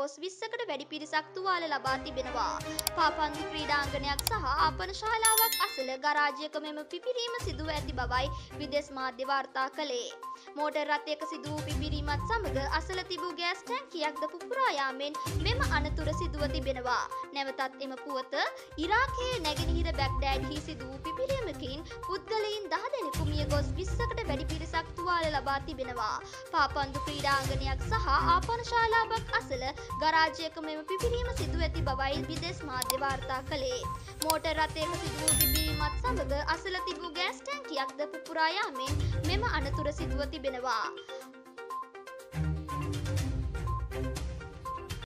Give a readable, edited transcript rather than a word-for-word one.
ගොස් 20කට වැඩි පිරිසක් තුවාල ලබා තිබෙනවා. පාපන්දු ක්‍රීඩාංගණයක් සහ ආපන ශාලාවක් අසල ගරාජයක මෙම පිපිරීම සිදුව ඇති බවයි විදේශ මාධ්‍ය වාර්තා කළේ. මෝටර් රථයක සිදු වූ පිපිරීමත් සමග අසල තිබූ ගෑස් ටැංකියක්ද පුපුරා යාමෙන් මෙම අනතුර සිදුව තිබෙනවා. නැවතත් එම පුවත ඉරාකයේ නැගෙනහිර බැග්ඩෑඩ්හි සිදු වූ පිපිරීමකින් පුද්ගලයින් 10 දෙනෙකු මිය ගොස් 20කට වැඩි පිරිසක් තුවාල ලබා තිබෙනවා. පාපන්දු ක්‍රීඩාංගණයක් සහ ආපන ශාලාවක් අසල ගරාජයක මෙම පිපිරීම සිදු ඇති බවයි විදේශ මාධ්‍ය වාර්තා කළේ. මෝටර් රථයක සිදු වූ පිපිරීමත් සමග අසල තිබූ ගෑස් ටැංකියක්ද පුපුරා යාමෙන් මෙම අනතුර සිදුව තිබෙනවා.